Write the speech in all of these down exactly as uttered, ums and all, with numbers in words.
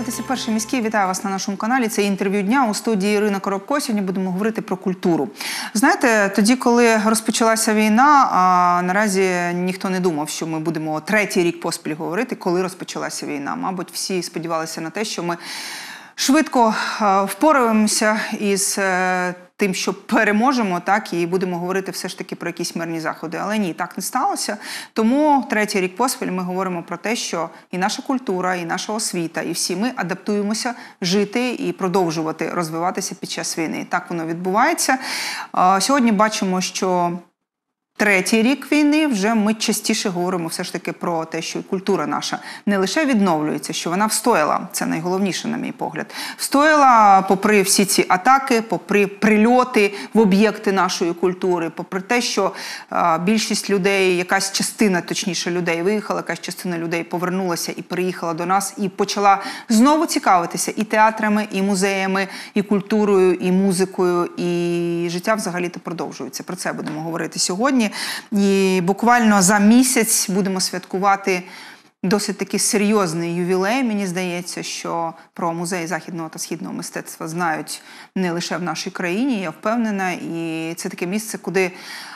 дивитеся «Перший міський». Вітаю вас на нашому каналі. Це інтерв'ю дня у студії Ірина Коробко. Сьогодні будемо говорити про культуру. Знаєте, тоді, коли розпочалася війна, а наразі ніхто не думав, що ми будемо третій рік поспіль говорити, коли розпочалася війна. Мабуть, всі сподівалися на те, що ми швидко впораємося із тим, що переможемо, так, і будемо говорити все ж таки про якісь мирні заходи. Але ні, так не сталося. Тому третій рік поспіль ми говоримо про те, що і наша культура, і наша освіта, і всі ми адаптуємося жити і продовжувати розвиватися під час війни. Так воно відбувається. Сьогодні бачимо, що третій рік війни вже ми частіше говоримо все ж таки про те, що культура наша не лише відновлюється, що вона встояла, це найголовніше, на мій погляд, встояла попри всі ці атаки, попри прильоти в об'єкти нашої культури, попри те, що а, більшість людей, якась частина, точніше, людей виїхала, якась частина людей повернулася і переїхала до нас і почала знову цікавитися і театрами, і музеями, і культурою, і музикою, і життя взагалі-то продовжується. Про це будемо говорити сьогодні. І буквально за місяць будемо святкувати досить таки серйозний ювілей. Мені здається, що про музей західного та східного мистецтва знають не лише в нашій країні, я впевнена. І це таке місце, куди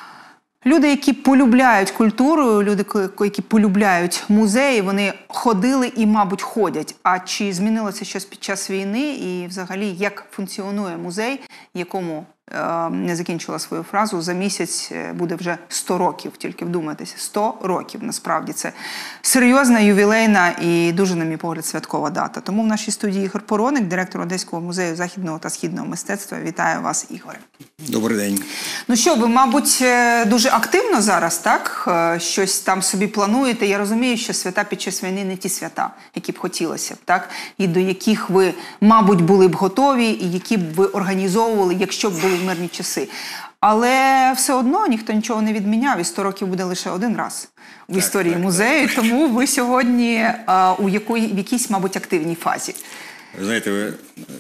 люди, які полюбляють культуру, люди, які полюбляють музеї, вони ходили і, мабуть, ходять. А чи змінилося щось під час війни і взагалі як функціонує музей, якому, не закінчила свою фразу, за місяць буде вже сто років, тільки вдумайтеся, сто років, насправді це серйозна, ювілейна і дуже, на мій погляд, святкова дата. Тому в нашій студії Ігор Пороник, директор Одеського музею західного та східного мистецтва. Вітаю вас, Ігоре. Добрий день. Ну що, ви, мабуть, дуже активно зараз, так? Щось там собі плануєте. Я розумію, що свята під час війни не ті свята, які б хотілося б, так? І до яких ви, мабуть, були б готові, і які б ви організовували, якщо б були мирні часи. Але все одно ніхто нічого не відміняв, і сто років буде лише один раз в так, історії так, музею, так, так. Тому ви сьогодні а, у якої, в якійсь, мабуть, активній фазі. Ви знаєте, ви,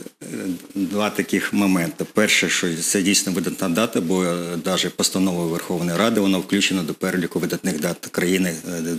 два таких моменти. Перше, що це дійсно видатна дата, бо навіть постановою Верховної Ради вона включена до переліку видатних дат країни.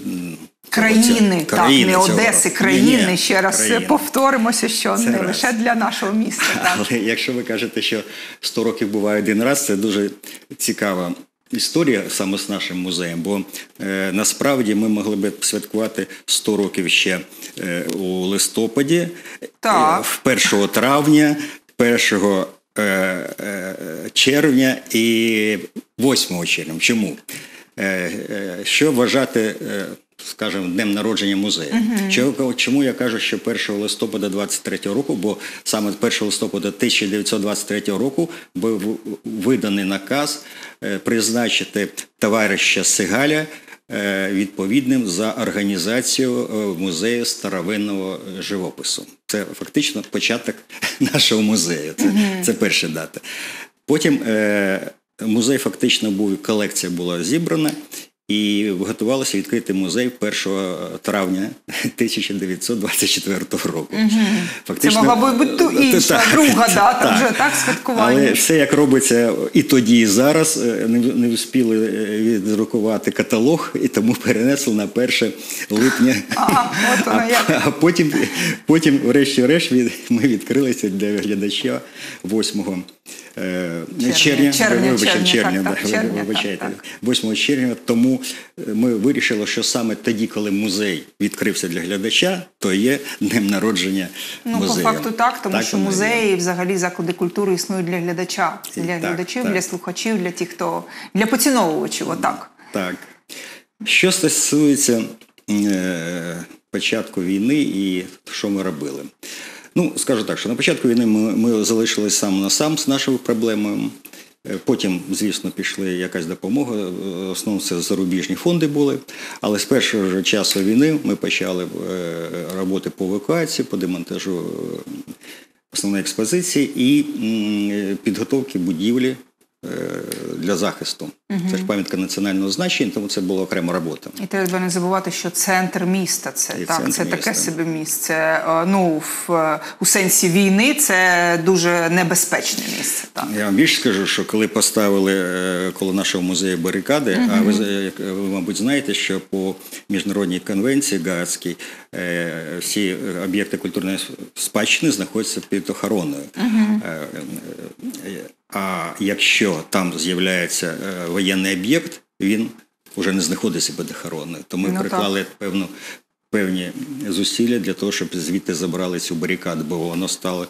Країни, так, країни, не Одеси, країни. Ні, ні, ще раз країни. Повторимося, що це не раз. Лише для нашого міста. Так. Але якщо ви кажете, що сто років буває один раз, це дуже цікава історія саме з нашим музеєм, бо е, насправді ми могли б святкувати сто років ще е, у листопаді, так. Е, в першого травня, першого е, е, червня і восьмого червня. Чому? Е, е, що вважати, е, скажімо, днем народження музею? Uh-huh. Чому я кажу, що першого листопада двадцять третього року, бо саме першого листопада тисяча дев'ятсот двадцять третього року був виданий наказ призначити товариша Сигаля відповідним за організацію музею старовинного живопису. Це фактично початок нашого музею. Це, uh-huh. це перша дата. Потім е, музей фактично був, колекція була зібрана, і готувалося відкрити музей першого травня тисяча дев'ятсот двадцять четвертого року. Угу. Фактично, це могла б бути інша, так, друга дата, так, вже так, святкування. Але все як робиться і тоді, і зараз, не, не встигли віддрукувати каталог, і тому перенесли на перше липня. Ага, от воно як. А, а потім, потім врешті-решт, ми відкрилися для глядача восьмого червня, червня, червня, вибачте, червня, так, да, червня, вибачайте, так, так. восьмого червня, тому ми вирішили, що саме тоді, коли музей відкрився для глядача, то є днем народження ну, музею. Ну, по факту так, тому так, що музеї, взагалі, заклади культури існують для глядача, для так, глядачів, так. для слухачів, для тих, хто, для поціновувачів, отак. Так. Що стосується е, початку війни і що ми робили. Ну, скажу так, що на початку війни ми, ми залишились сам на сам з нашою проблемою. Потім, звісно, пішла якась допомога. В основному це зарубіжні фонди були. Але з першого ж часу війни ми почали роботи по евакуації, по демонтажу основної експозиції і підготовки будівлі для захисту. Угу. Це ж пам'ятка національного значення, тому це була окрема робота. І треба не забувати, що центр міста це, так, центр це міста. Таке собі місце. Ну, в, у сенсі війни це дуже небезпечне місце. Так. Я вам більше скажу, що коли поставили коло нашого музею барикади, угу. а ви, ви, мабуть, знаєте, що по міжнародній конвенції Гаазькій всі об'єкти культурної спадщини знаходяться під охороною. Угу. А якщо там з'являється воєнний об'єкт, він вже не знаходиться під охороною. Тому ми ну, приклали певну, певні зусилля для того, щоб звідти забрали цю барикаду, бо воно стало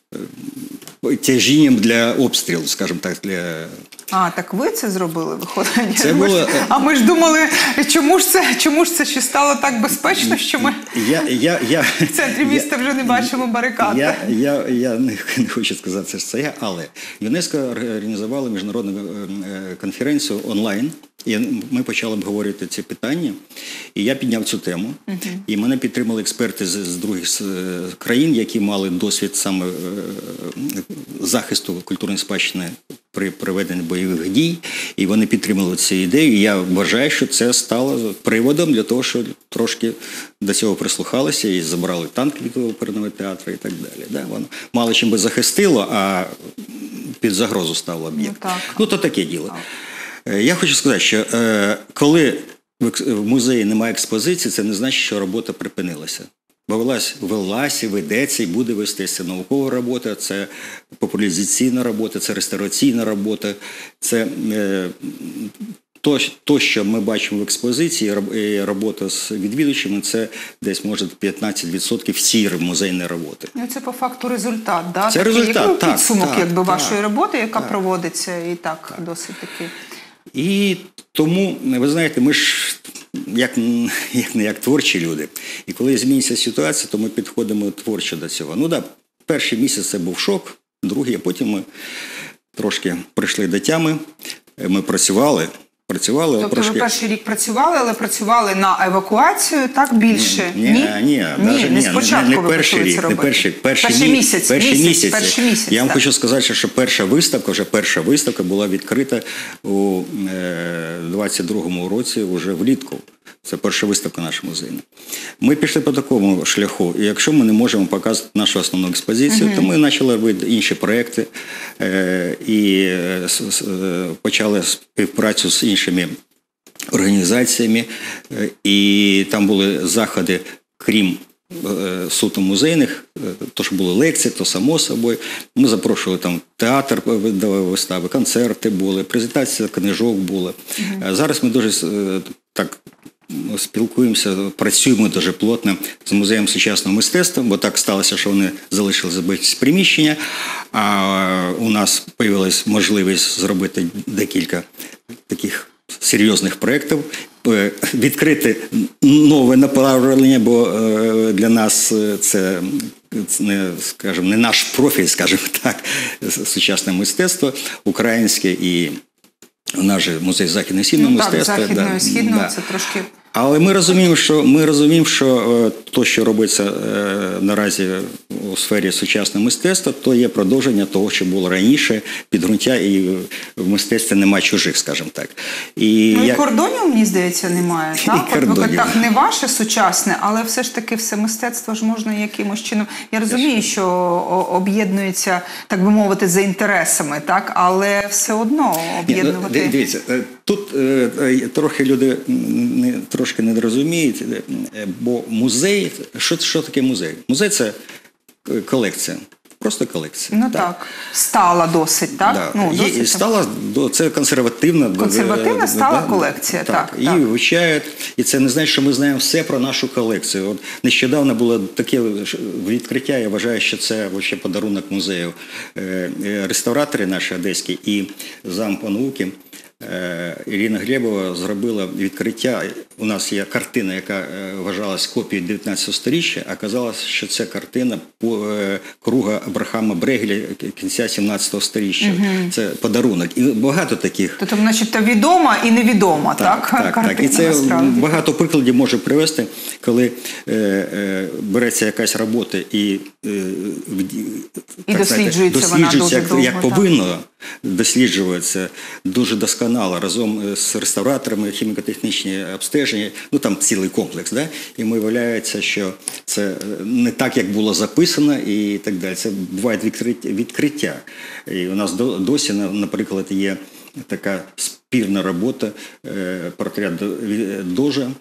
тяжінням для обстрілу, скажімо так. Для... А, так ви це зробили, виходить? Це ми було... ж, а ми ж думали, чому ж це, чому ж це ще стало так безпечно, що ми я, я, я, в центрі міста вже не бачимо барикад. Я, я, я не, не хочу сказати, що це я, але ЮНЕСКО організувало міжнародну конференцію онлайн, і ми почали обговорювати ці питання, і я підняв цю тему, uh-huh. і мене підтримали експерти з, з других країн, які мали досвід саме захисту культурної спадщини при проведенні бойових дій, і вони підтримали цю ідею, і я вважаю, що це стало приводом для того, що трошки до цього прислухалися і забрали танк від оперного театру і так далі. Да? Воно мало чим би захистило, а під загрозу ставило об'єкт. Ну, ну, то таке діло. Так. Я хочу сказати, що е, коли в музеї немає експозиції, це не значить, що робота припинилася. Бо велась, велась, ведеться і буде вестися наукова робота, це популяризаційна робота, це реставраційна робота, це е, то, то, що ми бачимо в експозиції, і робота з відвідувачами, це десь, може, п'ятнадцять відсотків всієї музейної роботи. Ну, це по факту результат, да? Це Такий, результат, який, так. Підсумок, так, якби, так, вашої так, роботи, яка так, проводиться, і так, так. досить таки. І тому, ви знаєте, ми ж як, як не як творчі люди. І коли зміниться ситуація, то ми підходимо творчо до цього. Ну так, да, перший місяць це був шок, другий, а потім ми трошки прийшли до тями, ми працювали. Працювали, тобто трошки... ви перший рік працювали, але працювали на евакуацію, так, більше? Ні, ні, ні, ні, ні, не спочатку не, не ви перший почали рік, це робити. Не перший, перший, перший мі... місяць, перший місяць, місяць. перший місяць. Я вам так. хочу сказати, що перша виставка, вже перша виставка була відкрита у двадцять другому році, вже влітку. Це перша виставка наша музейна. Ми пішли по такому шляху, і якщо ми не можемо показати нашу основну експозицію, uh-huh. то ми почали робити інші проекти е- і е- почали співпрацю з іншими організаціями, і там були заходи, крім суто музейних, то, що були лекції, то само собою. Ми запрошували там театр, видавали вистави, концерти були, презентація книжок була. Mm-hmm. Зараз ми дуже так спілкуємося, працюємо дуже плотно з музеєм сучасного мистецтва, бо так сталося, що вони залишили без приміщення, а у нас з'явилась можливість зробити декілька таких серйозних проєктів, відкрити нове направлення, бо для нас це, не, скажімо, не наш профіль, скажімо так, сучасне мистецтво, українське і наш музей західного і східного ну, мистецтва. Так, західного і да, східного да. це трошки... Але ми розуміємо, що ми розуміємо, що то, що робиться наразі у сфері сучасного мистецтва, то є продовження того, що було раніше, підґрунтя, і в мистецтві немає чужих, скажімо так. І ну і я... кордонів, мені здається, немає. Так? І кордонів. Так, не ваше сучасне, але все ж таки все мистецтво ж можна якимось чином. Я розумію, що об'єднується, так би мовити, за інтересами, так, але все одно об'єднувати. Ні, ну, дивіться, тут е, трохи люди не трошки не розуміють, бо музей, що, що таке музей? Музей – це колекція, просто колекція. Ну так, так. Стала досить, так? Да. Ну, Є, досить стала, це консервативна. Консервативна стала да, колекція, так. так. Її вивчають, і це не значить, що ми знаємо все про нашу колекцію. От нещодавно було таке відкриття, я вважаю, що це вообще подарунок музею. Реставратори наші одеські і зам по науки Ірина Глебова зробила відкриття. У нас є картина, яка вважалась копією дев'ятнадцятого сторіччя, а оказалось, що це картина круга Абрахама Брегеля кінця сімнадцятого сторіччя. Угу. Це подарунок. І багато таких. Тобто, начебто, відома і невідома, так? Так, так, картина, так. І це насправді. Багато прикладів може привести, коли е, е, береться якась робота і, е, і так, досліджується, досліджується вона дуже як, довго, як повинно, досліджується дуже досконало разом з реставраторами, хіміко-технічні обстеження, ну там цілий комплекс, да? І ми виявляється, що це не так, як було записано і так далі. Це бувають відкриття. І у нас досі, наприклад, є така спірна робота, портрет Дожа.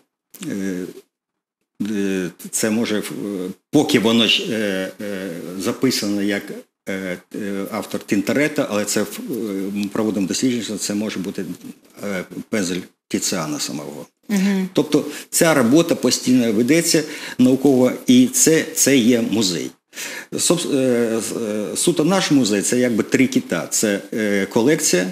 Це може, поки воно записано як автор Тінторетто, але це ми проводимо дослідження, це може бути пензель Тіціана самого. Угу. Тобто ця робота постійно ведеться науково, і це, це є музей. Суто наш музей – це якби три кита. Це колекція,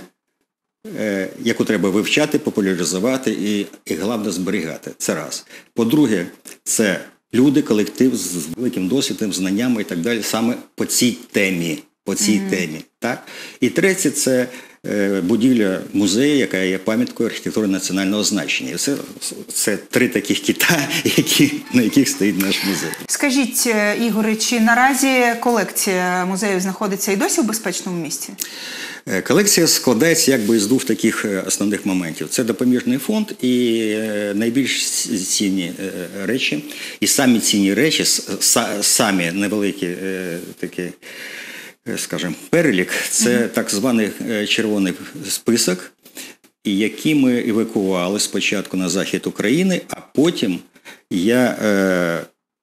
яку треба вивчати, популяризувати і, і головне, зберігати. Це раз. По-друге, це люди, колектив з великим досвідом, знаннями і так далі, саме по цій темі. По цій mm-hmm. темі. Так? І третє – це е, будівля музею, яка є пам'яткою архітектури національного значення. І це, це три таких кита, які, на яких стоїть наш музей. Скажіть, Ігоре, чи наразі колекція музею знаходиться і досі в безпечному місці? Колекція складається якби із двох таких основних моментів. Це допоміжний фонд і найбільш цінні речі. І самі цінні речі, самі невеликі такі, скажімо, перелік, це mm-hmm. так званий червоний список, який ми евакуювали спочатку на захід України, а потім я е,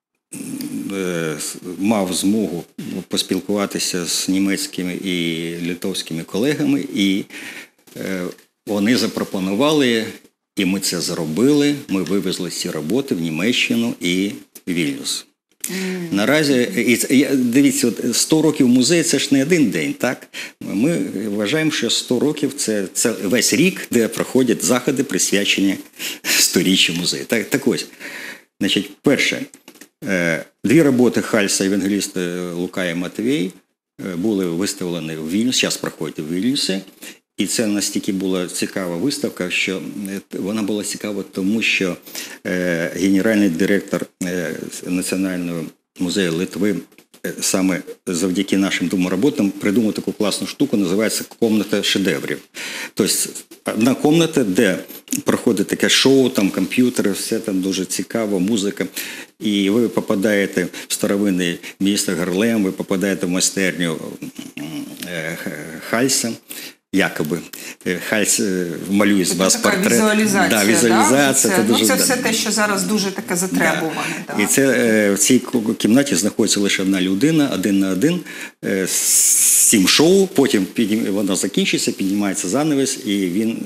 е, мав змогу поспілкуватися з німецькими і литовськими колегами, і е, вони запропонували, і ми це зробили, ми вивезли ці роботи в Німеччину і Вільнюс. Mm. Наразі, і, дивіться, от сто років музею – це ж не один день, так? Ми вважаємо, що сто років – це, це весь рік, де проходять заходи, присвячені сторіччю музею. Так, так ось, значить, перше, дві роботи Хальса, Євангеліста Лука і Матвій були виставлені в Вільнюсі, зараз проходять у Вільнюсі. І це настільки була цікава виставка, що вона була цікава тому, що е, генеральний директор е, Національного музею Литви е, саме завдяки нашим двом роботам придумав таку класну штуку, називається «Комната шедеврів». Тобто одна кімната, де проходить таке шоу, там комп'ютери, все там дуже цікаво, музика. І ви попадаєте в старовинний місто Гарлем, ви попадаєте в майстерню е, Хальса. Якоби Хальс малює з вас портрет. Візуалізація, да, візуалізація. Да? Це, це, дуже, ну, це да. все те, що зараз дуже таке затребуване. Да. Да. І це в цій кімнаті знаходиться лише одна людина, один на один, з цим шоу, потім піднім, воно закінчиться, піднімається занавес, і він,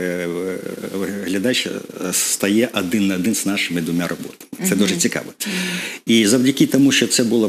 глядач, стає один на один з нашими двома роботами. Це mm-hmm. дуже цікаво. Mm-hmm. І завдяки тому, що це була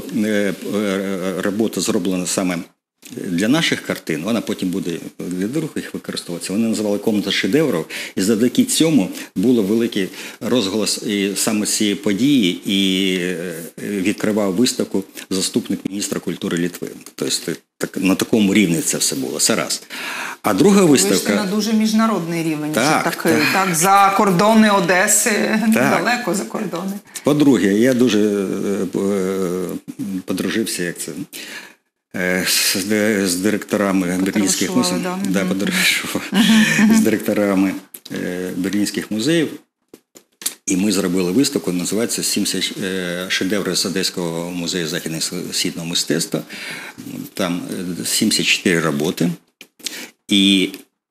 робота зроблена саме для наших картин, вона потім буде для других використовуватися. Вони називали «Комната шедеврів», і завдяки цьому було великий розголос і саме цієї події, і відкривав виставку заступник міністра культури Литви. Тобто так, на такому рівні це все було. Це раз. А друга виставка... Вийшли на дуже міжнародний рівень. Так, так, так. так, за кордони Одеси, так. далеко за кордони. По-друге, я дуже подружився, як це... З, з директорами берлінських музеїв, да. Да, uh-huh. з директорами е, берлінських музеїв, і ми зробили виставку, називається «сімдесят шедеврів з Одеського музею західно-східного мистецтва». Там сімдесят чотири роботи, і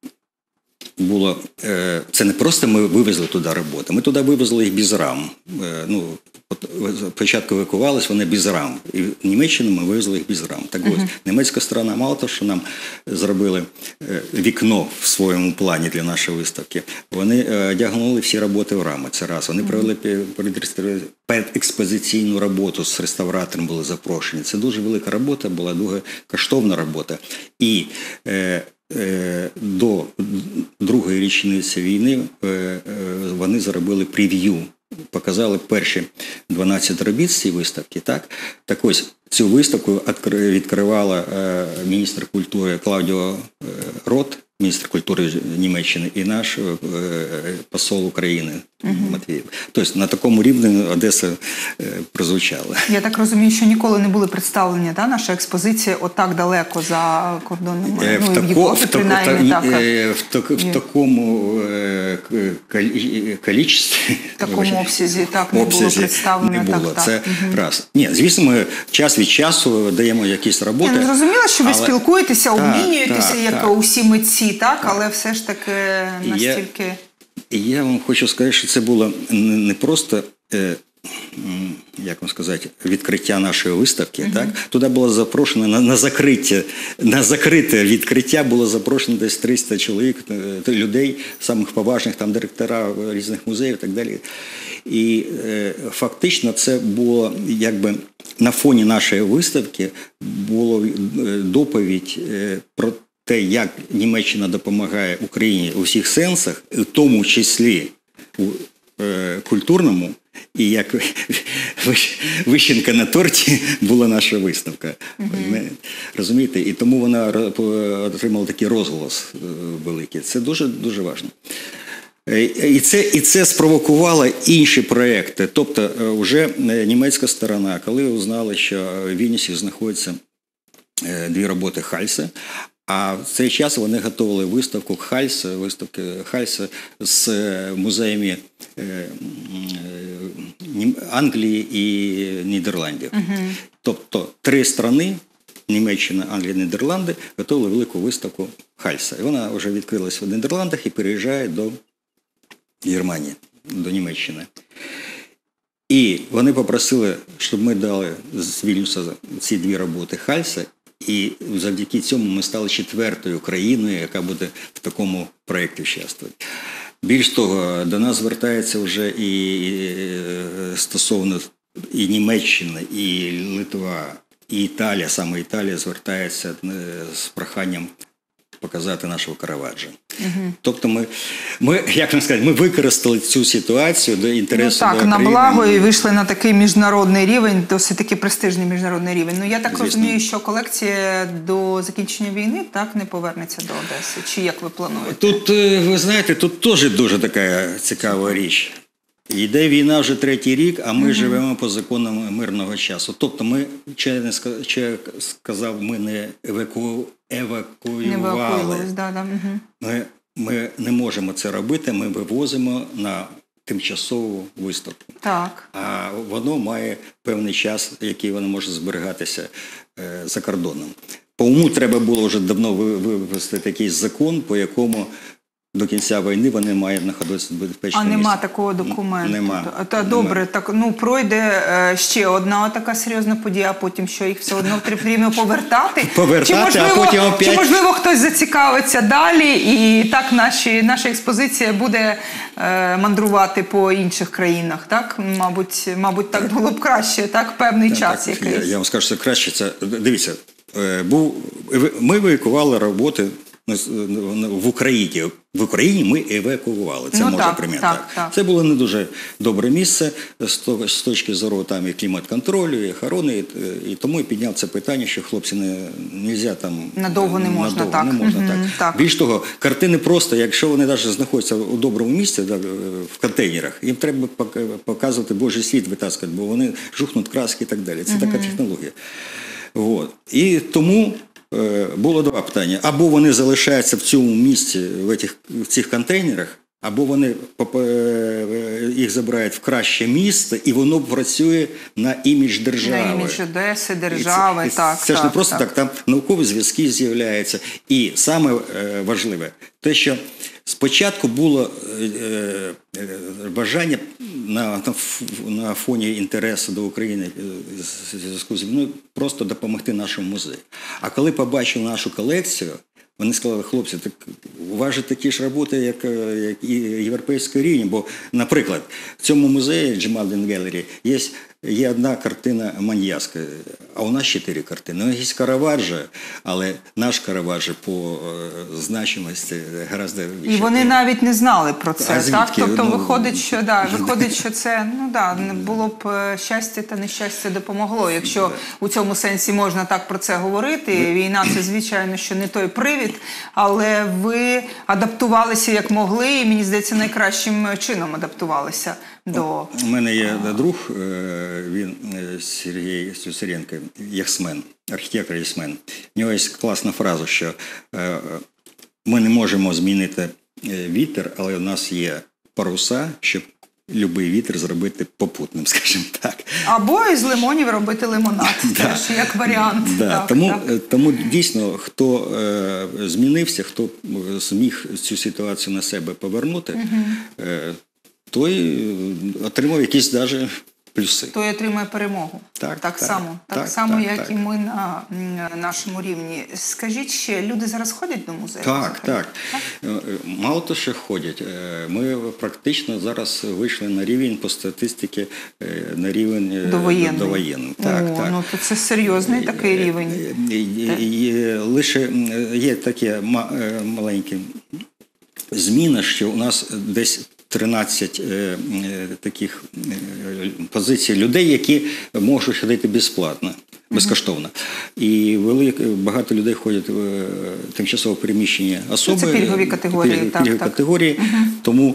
було, е, це не просто ми вивезли туди роботи, ми туди вивезли їх без рам. Е, ну, Спочатку евакувалися вони без рам. І в Німеччину ми вивезли їх без рам. Так ось, uh-huh. німецька сторона мало того, що нам зробили вікно в своєму плані для нашої виставки, вони одягнули всі роботи в рами. Це раз. Вони провели uh-huh. предекспозиційну роботу з реставратором, були запрошені. Це дуже велика робота, була дуже коштовна робота. І е, е, до другої річниці війни е, е, вони зробили прев'ю. Показали перші дванадцять робіт з цієї виставки. Так, так ось цю виставку відкривала е, міністр культури Клаудіо е, Рот, міністр культури Німеччини, і наш е, посол України Матвіїв. Тобто на такому рівні Одеса е, прозвучала. Я так розумію, що ніколи не були представлені, да, наша експозиція отак далеко за кордонами, Е, ну, в, в тако, Європі, в, тако, принаймні, та, так. е, в, так, в такому е, калі- кількості, В такому обсязі, так, не було обсязі представлено, не було. так, Це так. раз. Ні, звісно, ми час від часу даємо якісь роботи. Я не зрозуміла, що ви але- спілкуєтеся, Так, обмінюєтеся, так, як так. усі митці, так, але все ж таки І я- настільки... І я вам хочу сказати, що це було не просто, е, м, як вам сказати, відкриття нашої виставки. Mm-hmm. Так? Туди було запрошено на, на закриття, на закрите відкриття було запрошено десь триста чоловік, е, людей, самих поважних там директора різних музеїв і так далі. І е, фактично це було якби на фоні нашої виставки було е, доповідь е, про те, як Німеччина допомагає Україні у всіх сенсах, в тому числі у е, культурному, і як вишенька на торті була наша виставка. Mm-hmm. Розумієте? І тому вона отримала такий розголос е, великий. Це дуже, дуже важливо. І це, і це спровокувало інші проекти. Тобто, вже німецька сторона, коли узнали, що в Вільнюсі знаходяться дві роботи Хальса, а в цей час вони готували виставку Хальса, виставки Хальса з музеями Англії і Нідерландів. Uh-huh. Тобто три країни, Німеччина, Англія, Нідерланди, готували велику виставку Хальса. І вона вже відкрилась в Нідерландах і переїжджає до Германії, до Німеччини. І вони попросили, щоб ми дали з Вільнюса ці дві роботи Хальса, і завдяки цьому ми стали четвертою країною, яка буде в такому проєкті участвувати. Більш того, до нас звертається вже і стосовно і Німеччина, і Литва, і Італія, саме Італія звертається з проханням показати нашого Караваджо. Угу. Тобто ми, ми, як вам сказати, ми використали цю ситуацію до інтересу ну, так, до на України. благо і вийшли на такий міжнародний рівень, досить таки престижний міжнародний рівень. Ну, я так Звісно. розумію, що колекція до закінчення війни так не повернеться до Одеси. Чи як ви плануєте? Тут, ви знаєте, тут теж дуже така цікава річ. Йде війна вже третій рік, а ми mm-hmm. живемо по законам мирного часу. Тобто ми, чи сказав, ми не еваку... евакуювали. Не да, да. Угу. Ми, ми не можемо це робити, ми вивозимо на тимчасову виставку. Так. А воно має певний час, який воно може зберігатися е, за кордоном. По-уму треба було вже давно вивести такий закон, по якому до кінця війни вони мають знаходитися в безпечному місці. А нема такого документу? Нема. Та, добре, так, ну, пройде е, ще одна така серйозна подія, а потім що, їх все одно потрібно повертати? Повертати, чи, можливо, а потім опять... Чи, можливо, хтось зацікавиться далі, і так наші, наша експозиція буде е, мандрувати по інших країнах, так? Мабуть, мабуть, так було б краще, так? Певний так, час так, якийсь. Я, я вам скажу, що краще це... Дивіться, е, був, ми евакуювали роботи в Україні. В Україні ми евакуювали. Це ну, можна так, приміти. Так, так. Це було не дуже добре місце з точки зору там і клімат-контролю, і охорони, і, і тому і підняв це питання, що хлопці не можна там... Надовго не можна, надовго так. Не можна, угу, так. так. Більш того, картини просто, якщо вони навіть знаходяться у доброму місці, да, в контейнерах, їм треба показувати Божий світ, витаскувати, бо вони жухнуть краски і так далі. Це угу. така технологія. От. І тому... Було два питання. Або вони залишаються в цьому місці, в цих, в цих контейнерах, або вони їх забирають в краще місце, і воно працює на імідж держави. На імідж Одеси, держави, і це, так. Це так, ж не просто так. так, там наукові зв'язки з'являються. І саме важливе, те, що спочатку було е, е, бажання на, на фоні інтересу до України в зв'язку з війною просто допомогти нашому музею. А коли побачили нашу колекцію, вони сказали, хлопці, так у вас же такі ж роботи, як, як і європейського рівня. Бо, наприклад, в цьому музеї Gemäldin Gallery є є одна картина Маньяска, а у нас чотири картини. Ну, є Караваджо, але наш Караваджо по е, значимості гораздо більше. І вони навіть не знали про це, А так? звідки? Тобто Ну, виходить, що, да, виходить, що це, ну да, не було б е, щастя та нещастя допомогло, якщо у цьому сенсі можна так про це говорити. Війна – це, звичайно, що не той привід, але ви адаптувалися як могли, і, мені здається, найкращим чином адаптувалися до... У мене є друг, е, він е, Сергій Сюсаренко, яхтсмен, архітектор-яхтсмен. У нього є класна фраза, що е, ми не можемо змінити вітер, але у нас є паруса, щоб будь-який вітер зробити попутним, скажімо так. Або із лимонів робити лимонад, теж як варіант. Да. Так, тому, так. тому дійсно, хто е, змінився, хто зміг цю ситуацію на себе повернути, угу. е, той отримав якісь навіть плюси. Той отримує перемогу. Так, так, так само, так, так, само так, як так. і ми на, на нашому рівні. Скажіть ще, люди зараз ходять до музею? Так, так, так. Мало того, що ходять. Ми практично зараз вийшли на рівень по статистиці, на рівень довоєнний. довоєнний. Так, О, так. Ну, то це серйозний такий рівень. Лише є таке маленьке зміна, що у нас десь тринадцять е, е, таких е, позицій людей, які можуть ходити безплатно, безкоштовно. І велик, багато людей ходять в е, тимчасово переміщені особи. Це пільгові категорії. Пільгові, так, пільгові так. категорії. Угу. Тому,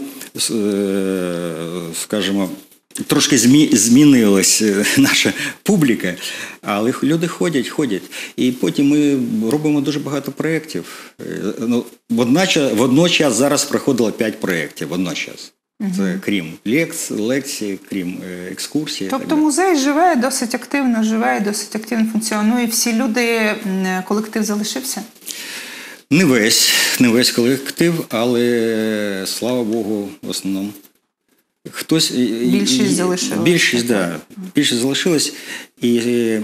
е, скажімо, трошки змі, змінилась наша публіка, але люди ходять, ходять. І потім ми робимо дуже багато проєктів. Ну, водночас, водночас зараз проходило п'ять проєктів, водночас. Угу. Це крім лекцій, лекцій, крім екскурсій. Тобто музей живе, досить активно живе, досить активно функціонує. Всі люди, колектив залишився? Не весь, не весь колектив, але, слава Богу, в основному. Хтось, більшість залишилась. Більшість, да, більшість залишилась. І е,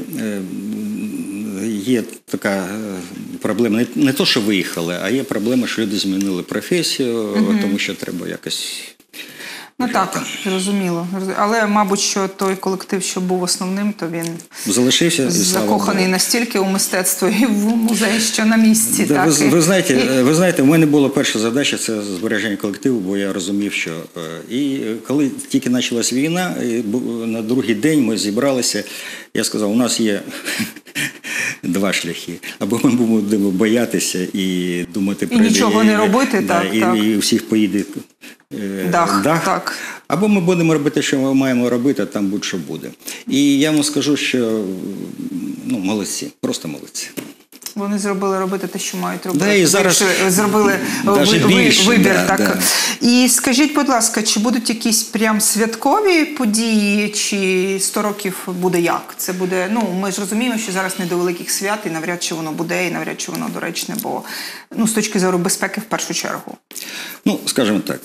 є така проблема, не, не то, що виїхали, а є проблема, що люди змінили професію, угу. тому що треба якось... Ну так, зрозуміло. Але, мабуть, що той колектив, що був основним, то він залишився, закоханий настільки у мистецтво і в музей, що на місці. Да, так, ви, і... ви, знаєте, ви знаєте, в мене була перша задача – це збереження колективу, бо я розумів, що... І коли тільки почалась війна, на другий день ми зібралися, я сказав, у нас є два шляхи. Або ми будемо боятися і думати про... І нічого не робити, да, так, і, так. І у всіх поїде... Дах, дах. Так. Або ми будемо робити, що ми маємо робити, а там будь-що буде. І я вам скажу, що ну, молодці, просто молодці. Вони зробили робити те, що мають робити. Да, і зараз зробили ви, більше, вибір. Да, так. Да. І скажіть, будь ласка, чи будуть якісь прям святкові події, чи сто років буде як? Це буде, ну, ми ж розуміємо, що зараз не до великих свят, і навряд чи воно буде, і навряд чи воно доречне, бо ну, з точки зору безпеки в першу чергу. Ну, скажімо так,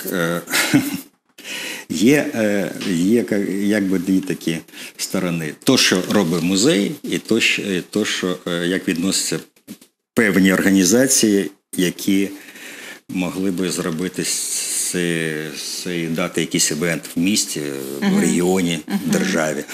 є, є якби дві такі сторони. То, що робить музей, і то, що, то, що як відноситься певні організації, які могли би зробити з цієї дати якийсь івент в місті, в регіоні, в державі.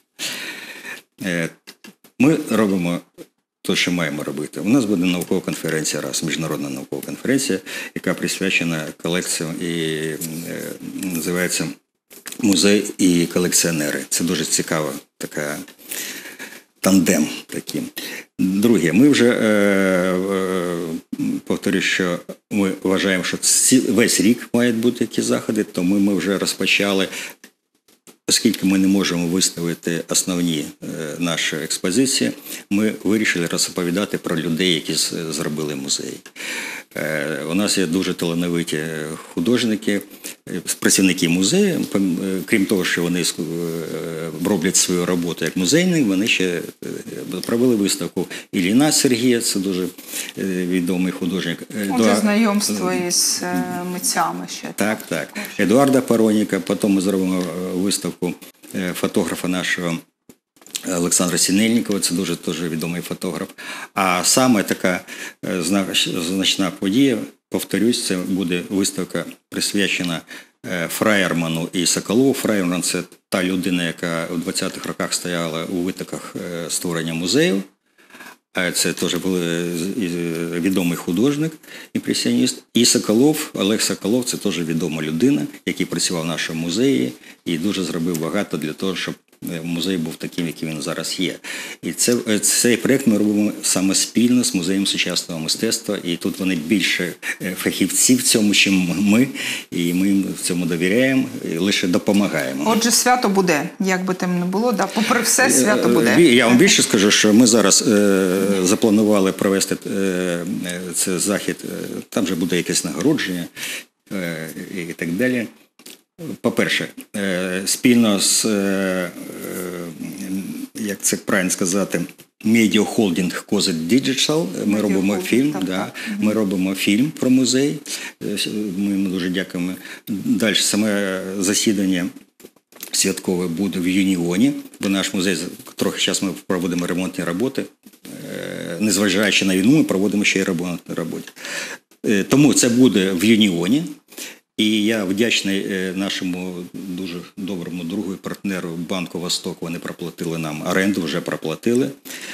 Ми робимо те, що маємо робити. У нас буде наукова конференція раз, міжнародна наукова конференція, яка присвячена колекціям і е, називається «Музей і колекціонери». Це дуже цікава така тандем такий. Друге, ми вже, е, е, повторюю, що ми вважаємо, що ці, весь рік мають бути такі заходи, тому ми вже розпочали, оскільки ми не можемо виставити основні е, наші експозиції, ми вирішили розповідати про людей, які з, зробили музей. Е, у нас є дуже талановиті художники, працівники музею. Крім того, що вони роблять свою роботу як музейник, вони ще провели виставку Ілліна Сергія, це дуже відомий художник. Отже, знайомство із митцями ще. Так, так. Едуарда Пароніка, потім ми зробимо виставку фотографа нашого Олександра Сінельникова, це дуже, дуже відомий фотограф. А саме така значна подія, повторюсь, це буде виставка, присвячена Фраєрману і Соколову. Фраєрман – це та людина, яка у двадцятих роках стояла у витоках створення музею. Це теж був відомий художник, імпресіоніст. І Соколов, Олег Соколов – це теж відома людина, який працював в нашому музеї і дуже зробив багато для того, щоб музей був таким, яким він зараз є. І це, цей проєкт ми робимо саме спільно з Музеєм сучасного мистецтва, і тут вони більше фахівці в цьому, ніж ми, і ми їм в цьому довіряємо, і лише допомагаємо. Отже, свято буде, як би там не було, да? Попри все, свято буде. Я вам більше скажу, що ми зараз е, запланували провести е, цей захід, там вже буде якесь нагородження е, і так далі. По-перше, спільно з, як це правильно сказати, медіахолдинг Козак Digital ми робимо фільм, так, да, так. ми робимо фільм про музей, ми їм дуже дякуємо. Далі саме засідання святкове буде в Юніоні, бо наш музей, трохи зараз ми проводимо ремонтні роботи, незважаючи на війну, ми проводимо ще й ремонтні роботи. Тому це буде в Юніоні. І я вдячний нашому дуже доброму другу і партнеру Банку Восток. Вони проплатили нам оренду, вже проплатили.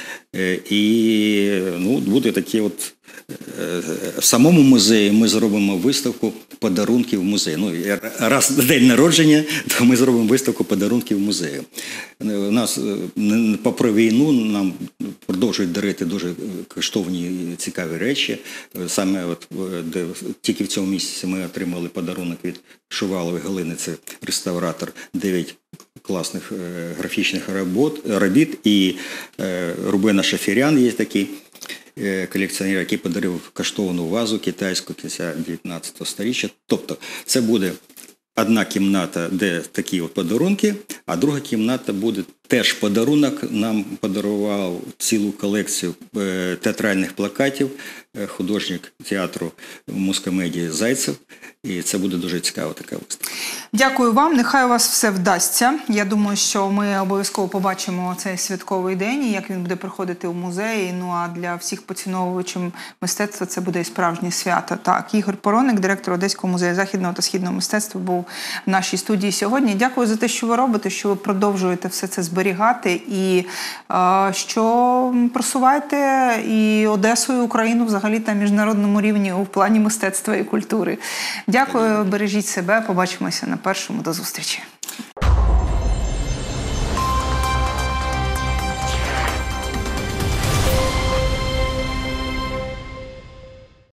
І ну, буде такі от в самому музеї ми зробимо виставку подарунків музею. Ну, раз на день народження, то ми зробимо виставку подарунків музею. У нас, попри війну, нам продовжують дарити дуже коштовні і цікаві речі. Саме от, де, тільки в цьому місяці ми отримали подарунок від Шувалової Галини, це реставратор, дев'ять класних е, графічних робот, робіт. І е, Рубена Шафірян є такий е, колекціонер, який подарив коштовну вазу китайську кінця дев'ятнадцятого сторіччя. Тобто це буде одна кімната, де такі от подарунки, а друга кімната буде теж подарунок. Нам подарував цілу колекцію е, театральних плакатів е, художник театру мускомедії Зайцев. І це буде дуже цікава така виставка. Дякую вам. Нехай у вас все вдасться. Я думаю, що ми обов'язково побачимо цей святковий день і як він буде проходити у музеї. Ну а для всіх поціновувачів мистецтва це буде і справжнє свято. Так, Ігор Пороник, директор Одеського музею західного та східного мистецтва, був в нашій студії сьогодні. Дякую за те, що ви робите, що ви продовжуєте все це зберігати і е, що просуваєте і Одесу, і Україну взагалі на міжнародному рівні у плані мистецтва і культури. Дякую, бережіть себе, побачимося на першому. До зустрічі.